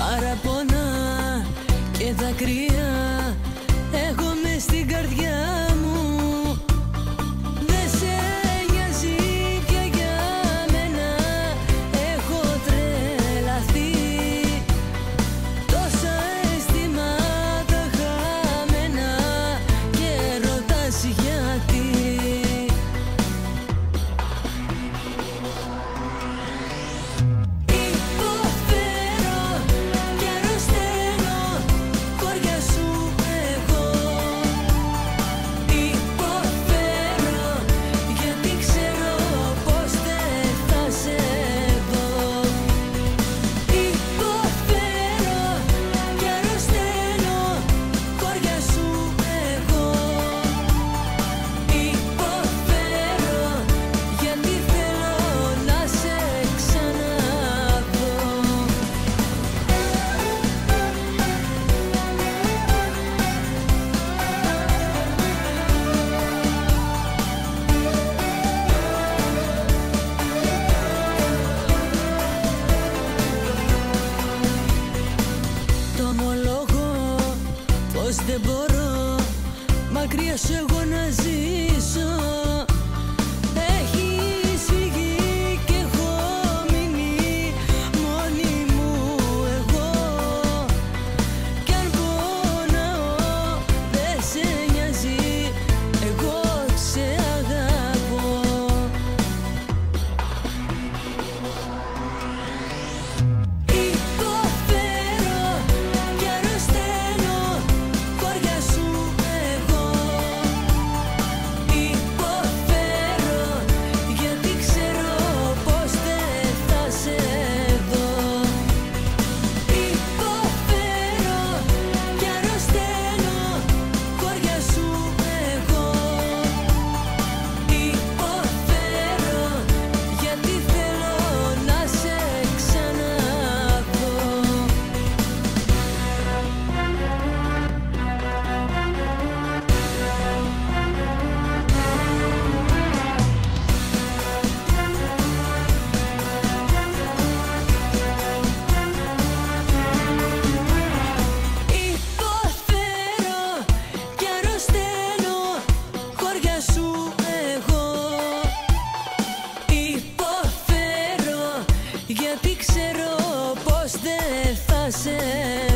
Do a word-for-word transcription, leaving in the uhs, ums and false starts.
παραπονά και δακρύα έχω μες στην καρδιά μου. Δεν σε νοιάζει πια για μένα, έχω τρελαθεί. Τόσα αισθήματα χαμένα και ρωτάς γιατί. Πως δεν μπορώ μακριά σου εγώ να ζήσω. Έχεις φύγει κι έχω μείνει μόνη μου εγώ. Κι αν πονάω δεν σε νοιάζει, εγώ σε αγαπώ. Γιατί ξέρω πως δεν θα σε